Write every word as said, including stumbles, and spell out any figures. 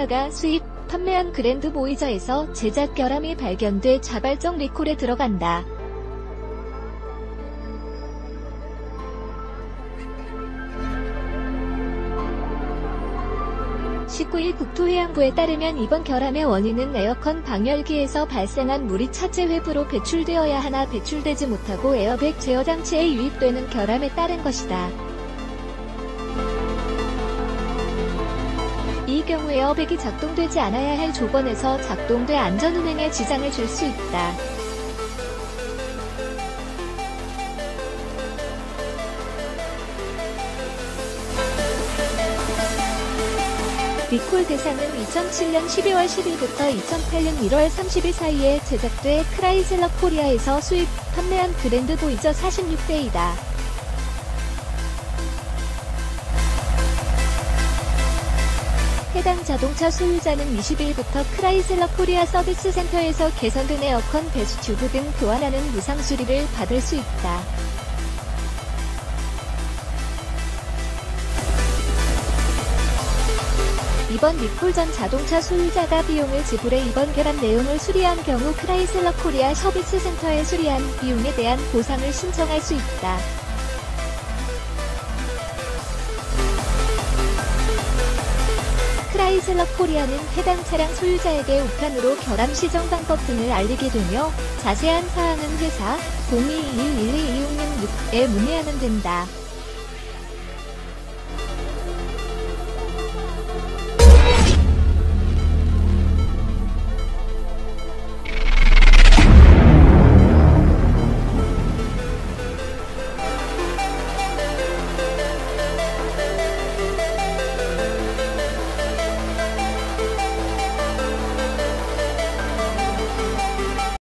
코리아가 수입, 판매한 그랜드 보이저에서 제작 결함이 발견돼 자발적 리콜에 들어간다. 십구 일 국토해양부에 따르면 이번 결함의 원인은 에어컨 방열기에서 발생한 물이 차체 외부로 배출되어야 하나 배출되지 못하고 에어백 제어 장치에 유입되는 결함에 따른 것이다. 이 경우 에어백이 작동되지 않아야 할 조건에서 작동돼 안전운행에 지장을 줄 수 있다. 리콜 대상은 이천칠 년 십이월 십일부터 이천팔 년 일월 삼십일 사이에 제작돼 크라이슬러 코리아에서 수입, 판매한 그랜드 보이저 사십육 대이다. 해당 자동차 소유자는 이십 일부터 크라이슬러 코리아 서비스 센터에서 개선된 에어컨 배수 튜브 등 교환하는 무상 수리를 받을 수 있다. 이번 리콜 전 자동차 소유자가 비용을 지불해 이번 결함 내용을 수리한 경우 크라이슬러 코리아 서비스 센터에 수리한 비용에 대한 보상을 신청할 수 있다. 크라이슬러 코리아는 해당 차량 소유자에게 우편으로 결함 시정 방법 등을 알리게 되며 자세한 사항은 회사 공이이일 일이 이육육육에 문의하면 된다.